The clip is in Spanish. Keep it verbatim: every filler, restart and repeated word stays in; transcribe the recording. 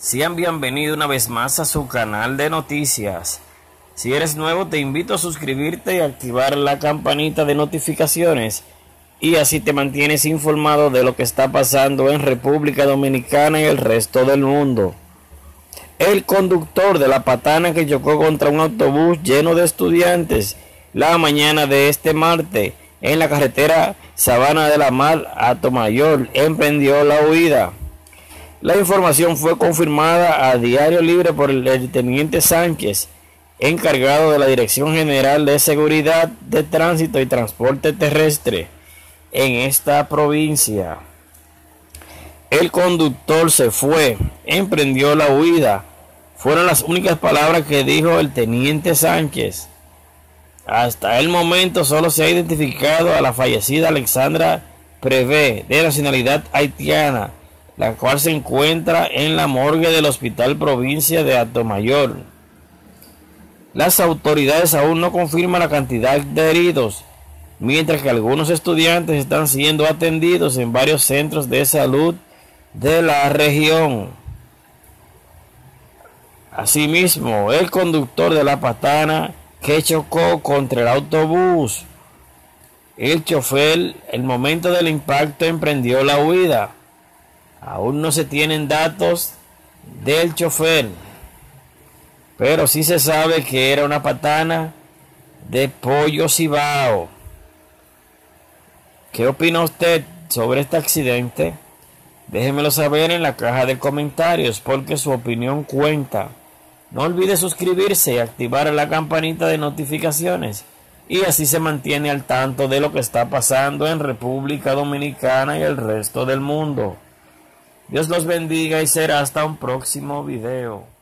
Sean bienvenidos una vez más a su canal de noticias. Si eres nuevo, te invito a suscribirte y activar la campanita de notificaciones, y así te mantienes informado de lo que está pasando en República Dominicana y el resto del mundo. El conductor de la patana que chocó contra un autobús lleno de estudiantes la mañana de este martes en la carretera Sabana de la Mar a Atomayor emprendió la huida. La información fue confirmada a Diario Libre por el teniente Sánchez, encargado de la Dirección General de Seguridad de Tránsito y Transporte Terrestre en esta provincia. El conductor se fue, emprendió la huida. Fueron las únicas palabras que dijo el teniente Sánchez. Hasta el momento solo se ha identificado a la fallecida Alexandra Prevé, de nacionalidad haitiana, la cual se encuentra en la morgue del Hospital Provincia de Atomayor. Las autoridades aún no confirman la cantidad de heridos, mientras que algunos estudiantes están siendo atendidos en varios centros de salud de la región. Asimismo, el conductor de la patana que chocó contra el autobús, el chofer, el momento del impacto emprendió la huida. Aún no se tienen datos del chofer, pero sí se sabe que era una patana de Pollo Cibao. ¿Qué opina usted sobre este accidente? Déjemelo saber en la caja de comentarios, porque su opinión cuenta. No olvide suscribirse y activar la campanita de notificaciones, y así se mantiene al tanto de lo que está pasando en República Dominicana y el resto del mundo. Dios los bendiga y será hasta un próximo video.